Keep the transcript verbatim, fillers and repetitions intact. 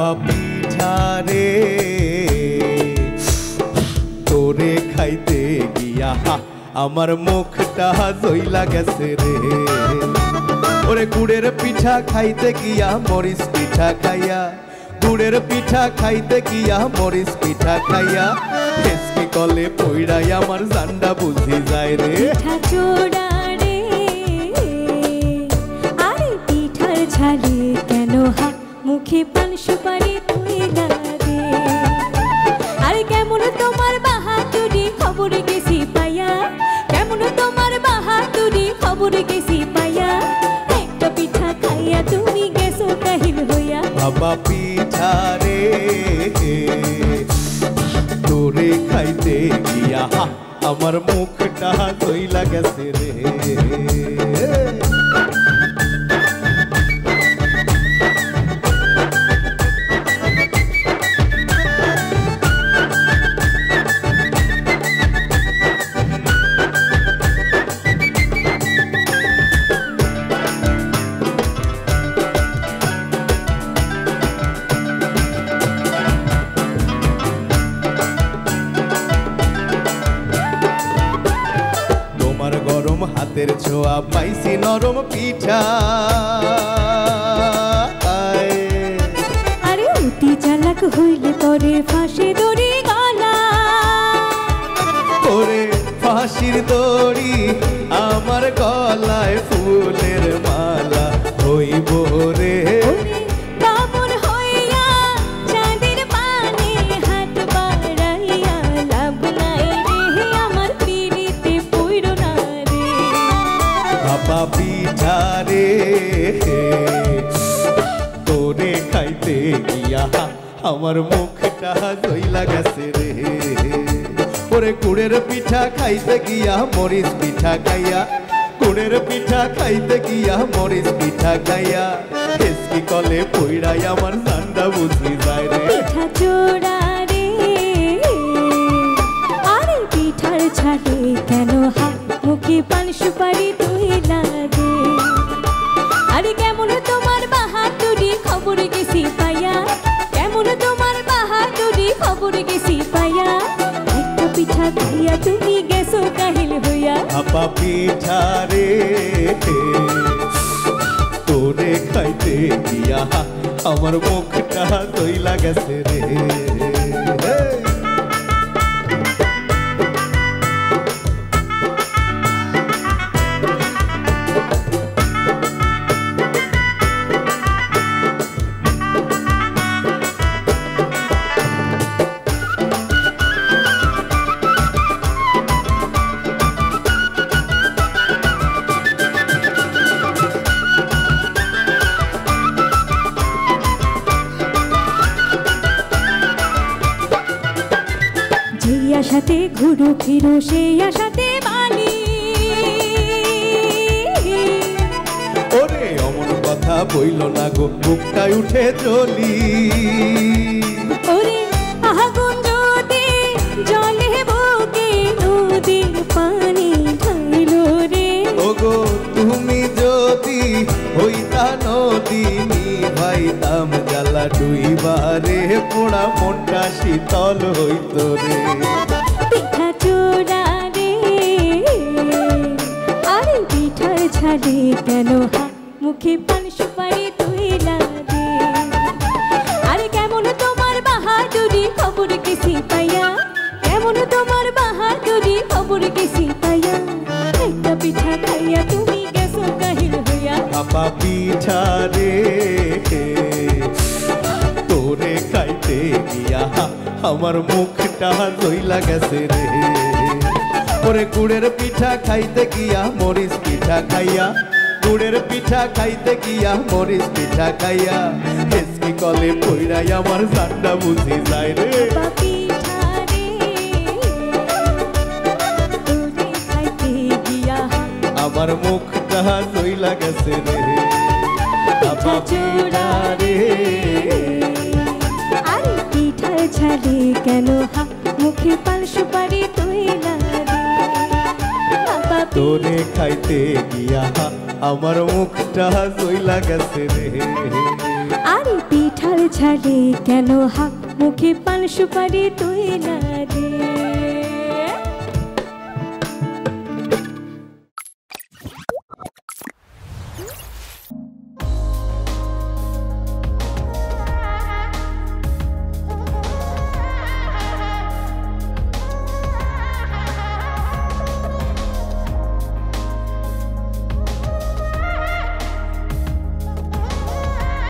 ভাপা পিঠা রে তোরে খাইতে গিয়া আমার মুখটা জইলা গেছে রে। ওরে গুড়ের পিঠা খাইতে গিয়া মরিচ পিঠা খাইয়া, গুড়ের পিঠা খাইতে গিয়া মরিচ পিঠা খাইয়া হেসকি কলে পইড়াই আমার জান্ডা বুঝি যায় রে। পিঠা চোড়া রে আরে পিঠার ঝালে কেন হা মুখে পান সুপারি তুই না দে। আরে কেমন তোমার বাহাদুরি খবর গেছি পাইয়া, কেমন তোমার বাহাদুরি খবর গেছি পাইয়া একটা পিঠা খাইয়া তুমি গেছো কাহিল হইয়া। ভাপা পিঠা রে তোরে খাইতে গিয়া আমার মুখটা জইলা গেছে রে। গরম হাতের ছোঁয়া পাইছি নরম পিঠা, আরে অতি চালাক হইলে পরে ফাঁসি দড়ি গলা। ওরে ফাঁসির দড়ি আমার গলায় ফুলের মালা হইব রে। কামড় হইয়া চাঁদের পানে হাত বাড়াইয়া লাভ নাই রে আমার পিড়িতে পইরো না রে। ভাপা পিঠা রে তোরে খাইতে গিয়া আমার মুখটা জইলা গেছে রে। ওরে গুড়ের পিঠা খাইতে গিয়া মরিচ পিঠা খাইয়া, গুড়ের পিঠা খাইতে গিয়া মরিচ পিঠা খাইয়া হেসকি কলে পইড়াই আমার জান্ডা বুঝি যায় রে। পিঠা চোড়া রে আরে পিঠার ছাড়ে কেন হা মুখে পান সুপারি তুই না দে। আরে কেমন তোমার বাহাদুরি খবর গেছি পাইয়া, কেমন তোমার বাহাদুরি খবর গেছি পাইয়া একটা পিঠা খাইয়া তুমি গেছো কাহিল হইয়া। ভাপা পিঠা রে তোরে খাইতে গিয়া আমার মুখটা জইলা গেছে রে। যেই আশাতে ঘুরো ফিরো সেই আশাতে বালি। ওরে অমন কথা বইল না গো বুকটাই উঠে চলি। ওরে আগুন যদি জলে বুকে নদীর পানি ঢাইলো রে। ওগো তুমি যদি হইতা নদী নিভাইতাম জ্বালা ডুইবারে পোড়া মনটা শীতল হইত রে। পিঠা চোড়া রে আরে পিঠার ছাড়ে কেন হা মুখে পান সুপারি তুই না দে। আরে কেমন তোমার বাহাদুরি খবর গেছি পাইয়া, কেমন তোমার বাহাদুরি খবর গেছি পাইয়া একটা পিঠা খাইয়া তুমি গেছো কাহিল হইয়া। ভাপা পিঠা রে তোরে খাইতে গিয়া আমার মুখটা জইলা গেছে রে। ওরে গুড়ের পিঠা খাইতে গিয়া মরিচ পিঠা খাইয়া, গুড়ের পিঠা খাইতে গিয়া মরিচ পিঠা খাইয়া হেসকি কলে পইড়াই আমার জান্ডা বুঝি যায় রে। ভাপা পিঠা রে তোরে খাইতে গিয়া আমার মুখটা জইলা গেছে রে। ভাপা পিঠা রে আরে পিঠার ছাড়ে কেন হা মুখে পান সুপারি তুই না দে। ভাপা তোরে খাইতে গিয়া আমার মুখটা জইলা গেছে রে। আরে পিঠার ঝালে কেন হা মুখে পান সুপারি তুই না দে।